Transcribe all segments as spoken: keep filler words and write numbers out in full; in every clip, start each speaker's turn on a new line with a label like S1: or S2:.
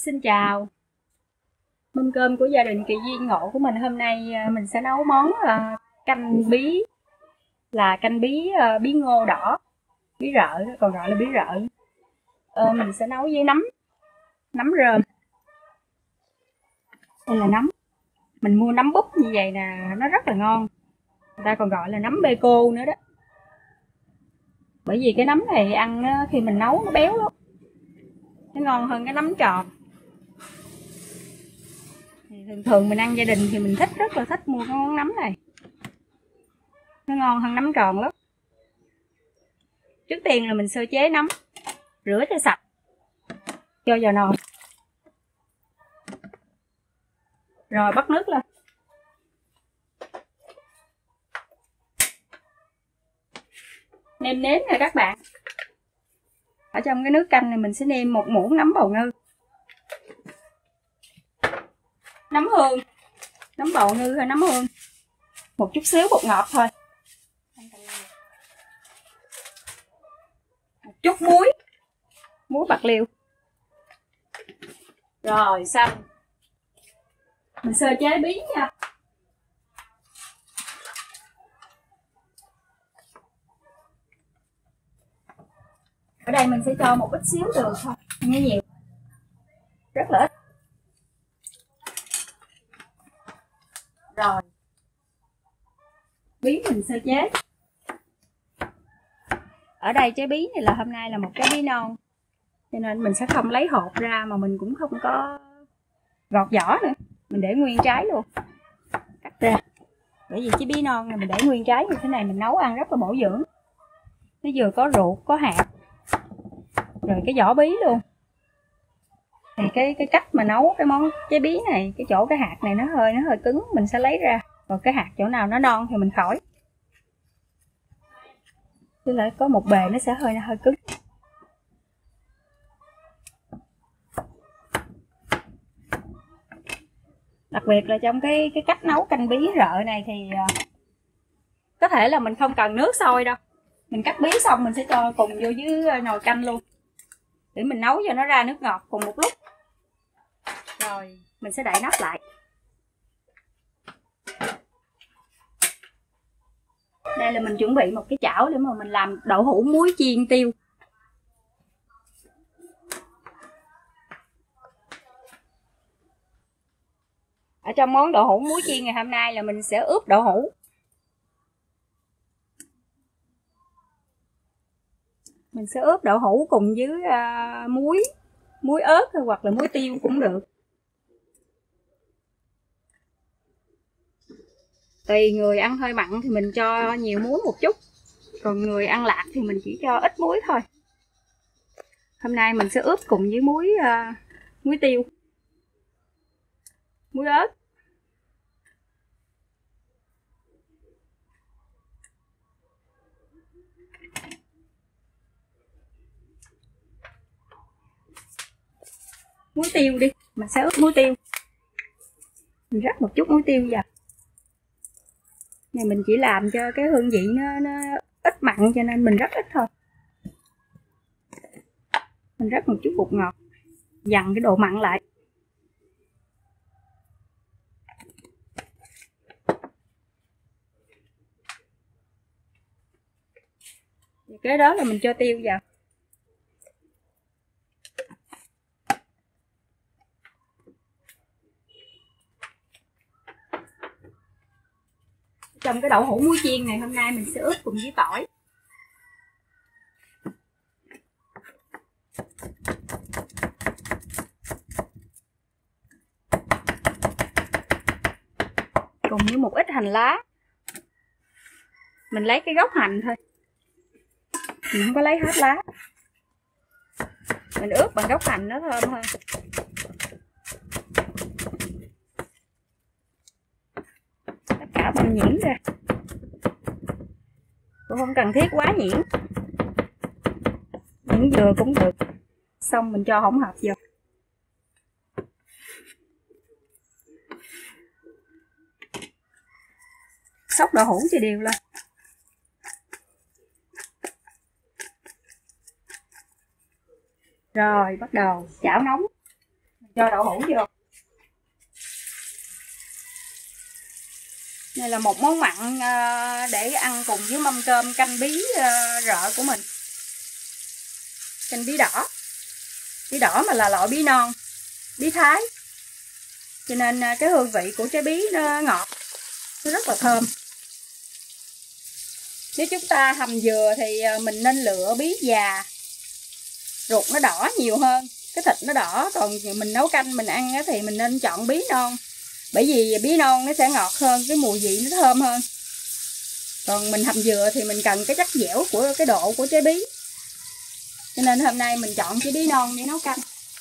S1: Xin chào, mâm cơm của gia đình Kỳ Duyên Ngộ của mình hôm nay mình sẽ nấu món uh, canh bí, là canh bí uh, bí ngô đỏ, bí rợ, còn gọi là bí rợ. Uh, mình sẽ nấu với nấm, nấm rơm. Đây là nấm, mình mua nấm búp như vậy nè, nó rất là ngon. Người ta còn gọi là nấm bê cô nữa đó. Bởi vì cái nấm này ăn nó, khi mình nấu nó béo lắm, nó ngon hơn cái nấm tròn. Thường thường mình ăn gia đình thì mình thích, rất là thích mua cái món nấm này, nó ngon hơn nấm tròn lắm. Trước tiên là mình sơ chế nấm, rửa cho sạch, cho vào nồi, rồi bắt nước lên. Nêm nếm nè các bạn, ở trong cái nước canh này mình sẽ nêm một muỗng nấm bào ngư, nấm hương, nấm bào ngư hay nấm hương, một chút xíu bột ngọt thôi, một chút muối, muối bạc liêu. Rồi xong mình sơ chế bí nha. Ở đây mình sẽ cho một ít xíu đường thôi, không nhiều, rất là ít. Rồi bí mình sơ chế. Ở đây trái bí này là hôm nay là một trái bí non, cho nên mình sẽ không lấy hột ra, mà mình cũng không có gọt vỏ nữa, mình để nguyên trái luôn, cắt ra. Bởi vì trái bí non này mình để nguyên trái như thế này mình nấu ăn rất là bổ dưỡng, nó vừa có ruột có hạt, rồi cái vỏ bí luôn. Thì cái cái cách mà nấu cái món trái bí này, cái chỗ cái hạt này nó hơi nó hơi cứng, mình sẽ lấy ra, còn cái hạt chỗ nào nó non thì mình khỏi, chứ lại có một bề nó sẽ hơi hơi cứng. Đặc biệt là trong cái cái cách nấu canh bí rợ này thì uh, có thể là mình không cần nước sôi đâu, mình cắt bí xong mình sẽ cho cùng vô với nồi canh luôn, để mình nấu cho nó ra nước ngọt cùng một lúc. Rồi mình sẽ đậy nắp lại. Đây là mình chuẩn bị một cái chảo để mà mình làm đậu hũ muối chiên tiêu. Ở trong món đậu hũ muối chiên ngày hôm nay là mình sẽ ướp đậu hũ. Mình sẽ ướp đậu hũ cùng với uh, muối, muối ớt hoặc là muối tiêu cũng được. Tùy người ăn hơi mặn thì mình cho nhiều muối một chút, còn người ăn lạt thì mình chỉ cho ít muối thôi. Hôm nay mình sẽ ướp cùng với muối uh, muối tiêu, muối ớt. Muối tiêu đi, mình sẽ ướp muối tiêu. Mình rắc một chút muối tiêu vào. Này mình chỉ làm cho cái hương vị nó, nó ít mặn cho nên mình rắc ít thôi. Mình rắc một chút bột ngọt, dằn cái độ mặn lại. Cái đó là mình cho tiêu vào. Trong cái đậu hũ muối chiên này hôm nay mình sẽ ướp cùng với tỏi. Cùng với một ít hành lá. Mình lấy cái gốc hành thôi, mình không có lấy hết lá. Mình ướp bằng gốc hành nó thơm hơn. Tất cả mình nhuyễn ra, cũng không cần thiết quá nhuyễn, nhuyễn vừa cũng được. Xong mình cho hỗn hợp vô. Xóc đậu hũ cho đều lên. Rồi bắt đầu chảo nóng. Mình cho đậu hũ vô. Đây là một món mặn để ăn cùng với mâm cơm canh bí rợ của mình. Canh bí đỏ. Bí đỏ mà là loại bí non, bí Thái. Cho nên cái hương vị của trái bí nó ngọt, nó rất là thơm. Nếu chúng ta hầm dừa thì mình nên lựa bí già, ruột nó đỏ nhiều hơn, cái thịt nó đỏ. Còn mình nấu canh mình ăn thì mình nên chọn bí non, bởi vì bí non nó sẽ ngọt hơn, cái mùi vị nó thơm hơn. Còn mình hầm dừa thì mình cần cái chất dẻo của cái độ của trái bí, cho nên hôm nay mình chọn trái bí non để nấu canh.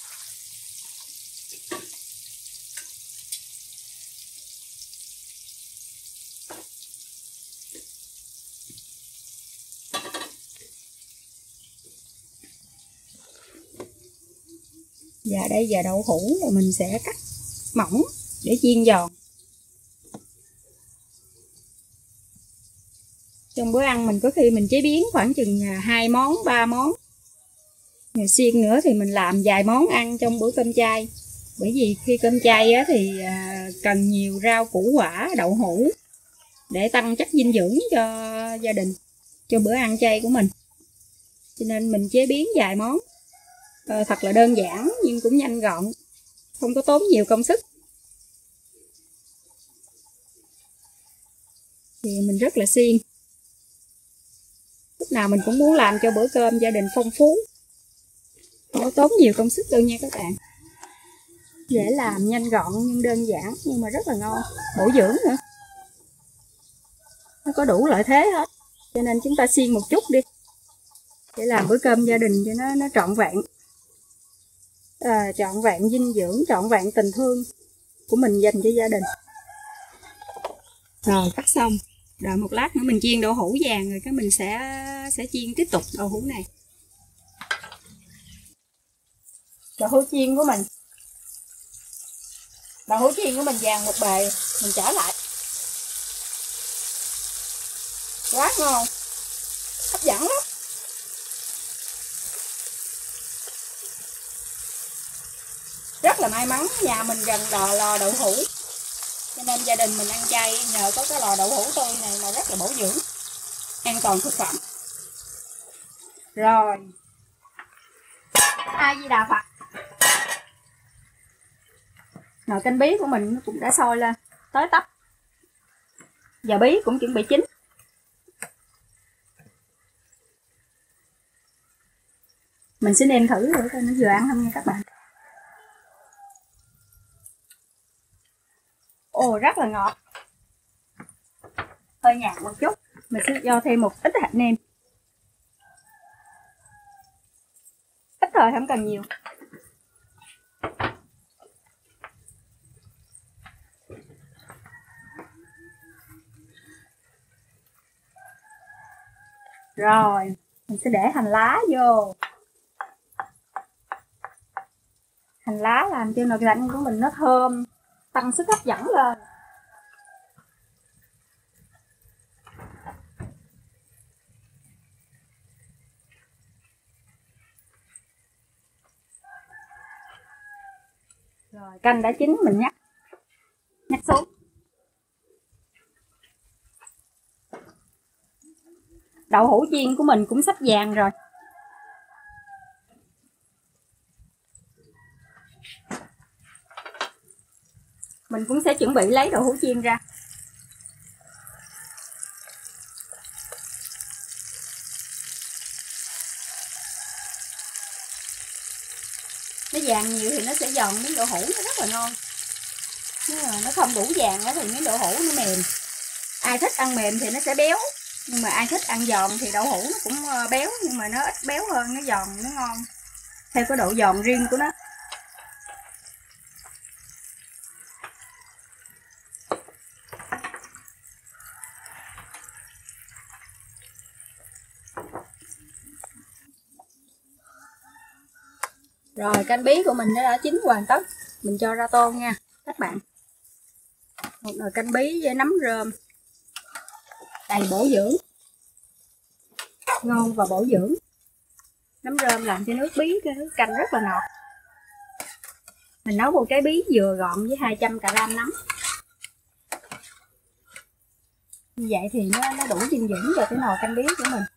S1: Và đây giờ đậu hũ là mình sẽ cắt mỏng để chiên giòn. Trong bữa ăn mình có khi mình chế biến khoảng chừng hai món, ba món. Rồi xiên nữa thì mình làm vài món ăn trong bữa cơm chay. Bởi vì khi cơm chay á, thì cần nhiều rau củ quả, đậu hũ để tăng chất dinh dưỡng cho gia đình, cho bữa ăn chay của mình. Cho nên mình chế biến vài món. Ờ, thật là đơn giản nhưng cũng nhanh gọn, không có tốn nhiều công sức. Thì mình rất là siêng, lúc nào mình cũng muốn làm cho bữa cơm gia đình phong phú, không có tốn nhiều công sức đâu nha các bạn. Dễ làm, nhanh gọn nhưng đơn giản, nhưng mà rất là ngon, bổ dưỡng nữa. Nó có đủ lợi thế hết, cho nên chúng ta siêng một chút đi để làm bữa cơm gia đình cho nó nó trọn vẹn. À, trọn vẹn dinh dưỡng, trọn vẹn tình thương của mình dành cho gia đình. Rồi cắt xong, đợi một lát nữa mình chiên đậu hũ vàng rồi cái mình sẽ sẽ chiên tiếp tục đậu hũ này. Đậu hũ chiên của mình, đậu hũ chiên của mình vàng một bề, mình trở lại. Quá ngon, hấp dẫn lắm. Rất là may mắn nhà mình gần lò lò đậu hũ, cho nên gia đình mình ăn chay nhờ có cái lò đậu hũ tươi này mà rất là bổ dưỡng, an toàn thực phẩm. Rồi, A Di Đà Phật. Nồi canh bí của mình nó cũng đã sôi lên tới tấp, giờ bí cũng chuẩn bị chín. Mình sẽ nêm thử thử coi nó vừa ăn không nha các bạn. Ồ, rất là ngọt, hơi nhạt một chút, mình sẽ cho thêm một ít hạt nêm, ít thôi không cần nhiều. Rồi mình sẽ để hành lá vô. Hành lá làm cho nồi canh của mình nó thơm, tăng sức hấp dẫn lên. Rồi canh đã chín mình nhắc nhắc xuống. Đậu hũ chiên của mình cũng sắp vàng rồi. Mình cũng sẽ chuẩn bị lấy đậu hũ chiên ra. Nó vàng nhiều thì nó sẽ giòn, miếng đậu hũ nó rất là ngon. Nếu mà nó không đủ vàng thì miếng đậu hũ nó mềm. Ai thích ăn mềm thì nó sẽ béo, nhưng mà ai thích ăn giòn thì đậu hũ nó cũng béo, nhưng mà nó ít béo hơn, nó giòn, nó ngon theo cái độ giòn riêng của nó. Rồi canh bí của mình nó đã chín hoàn tất, mình cho ra tô nha các bạn. Một nồi canh bí với nấm rơm đầy bổ dưỡng, ngon và bổ dưỡng. Nấm rơm làm cho nước bí, cái nước canh rất là ngọt. Mình nấu một trái bí vừa gọn với hai trăm gram nấm. Như vậy thì nó, nó đủ dinh dưỡng cho cái nồi canh bí của mình.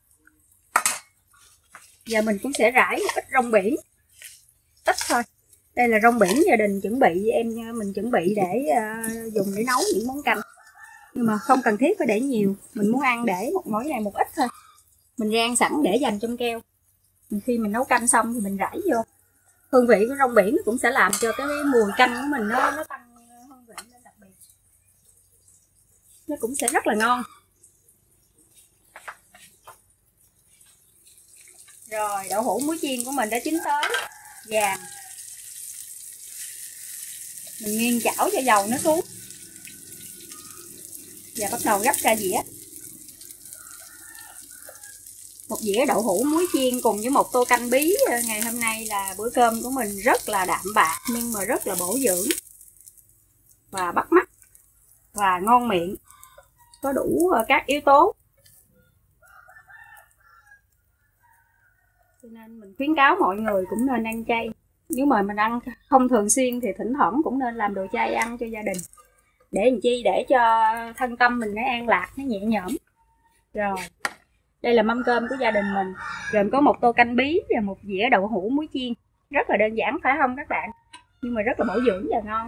S1: Giờ mình cũng sẽ rải một ít rong biển, ít thôi. Đây là rong biển gia đình chuẩn bị, em mình chuẩn bị để uh, dùng để nấu những món canh. Nhưng mà không cần thiết phải để nhiều, mình muốn ăn để một mỗi ngày một ít thôi. Mình rang sẵn để dành trong keo. Khi mình nấu canh xong thì mình rải vô. Hương vị của rong biển cũng sẽ làm cho cái mùi canh của mình nó, nó tăng hương vị lên đặc biệt. Nó cũng sẽ rất là ngon. Rồi đậu hũ muối chiên của mình đã chín tới vàng. Mình nghiêng chảo cho dầu nó xuống. Và bắt đầu gấp ra dĩa. Một dĩa đậu hũ muối chiên cùng với một tô canh bí ngày hôm nay là bữa cơm của mình rất là đạm bạc nhưng mà rất là bổ dưỡng và bắt mắt và ngon miệng, có đủ các yếu tố. Cho nên mình khuyến cáo mọi người cũng nên ăn chay. Nếu mà mình ăn không thường xuyên thì thỉnh thoảng cũng nên làm đồ chay ăn cho gia đình. Để làm chi? Để cho thân tâm mình nó an lạc, nó nhẹ nhõm. Rồi, đây là mâm cơm của gia đình mình. Gồm có một tô canh bí và một dĩa đậu hũ muối chiên. Rất là đơn giản phải không các bạn? Nhưng mà rất là bổ dưỡng và ngon.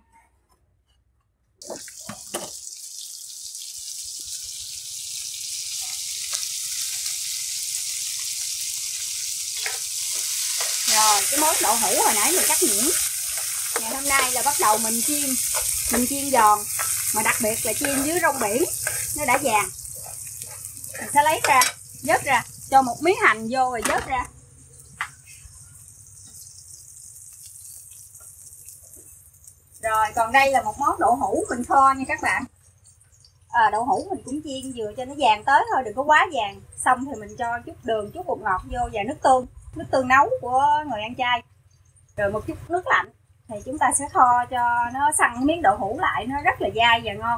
S1: Rồi, cái món đậu hũ hồi nãy mình cắt nhuyễn. Ngày hôm nay là bắt đầu mình chiên. Mình chiên giòn. Mà đặc biệt là chiên dưới rong biển. Nó đã vàng. Mình sẽ lấy ra, vớt ra. Cho một miếng hành vô rồi vớt ra. Rồi, còn đây là một món đậu hũ mình kho nha các bạn. À, đậu hũ mình cũng chiên vừa cho nó vàng tới thôi, đừng có quá vàng. Xong thì mình cho chút đường, chút bột ngọt vô và nước tương. Nước tương nấu của người ăn chay. Rồi một chút nước lạnh. Thì chúng ta sẽ kho cho nó săn miếng đậu hũ lại, nó rất là dai và ngon.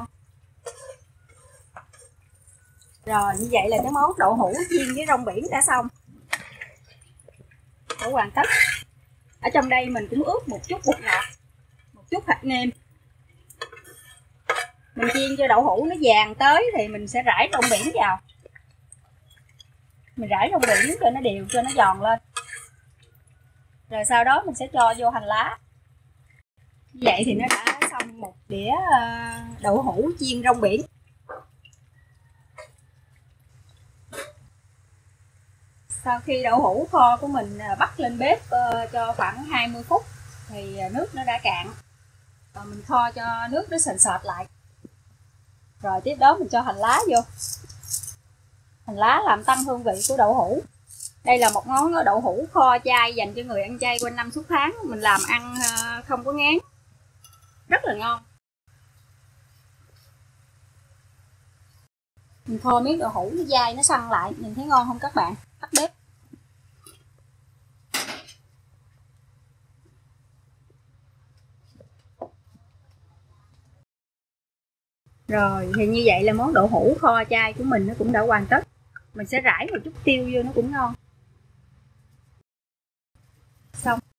S1: Rồi như vậy là cái món đậu hũ chiên với rong biển đã xong. Đã hoàn tất. Ở trong đây mình cũng ướp một chút bột ngọt, một chút hạt nêm. Mình chiên cho đậu hũ nó vàng tới thì mình sẽ rải rong biển vào. Mình rải rong biển cho nó đều, cho nó giòn lên. Rồi sau đó mình sẽ cho vô hành lá. Như vậy thì nó đã xong một đĩa đậu hũ chiên rong biển. Sau khi đậu hũ kho của mình bắt lên bếp cho khoảng hai mươi phút thì nước nó đã cạn. Và mình kho cho nước nó sền sệt lại. Rồi tiếp đó mình cho hành lá vô. Hành lá làm tăng hương vị của đậu hũ. Đây là một món đậu hũ kho chay dành cho người ăn chay quanh năm suốt tháng. Mình làm ăn không có ngán. Rất là ngon. Mình kho miếng đậu hũ nó dai, nó săn lại. Nhìn thấy ngon không các bạn? Tắt bếp. Rồi thì như vậy là món đậu hũ kho chay của mình nó cũng đã hoàn tất. Mình sẽ rải một chút tiêu vô nó cũng ngon. Xong.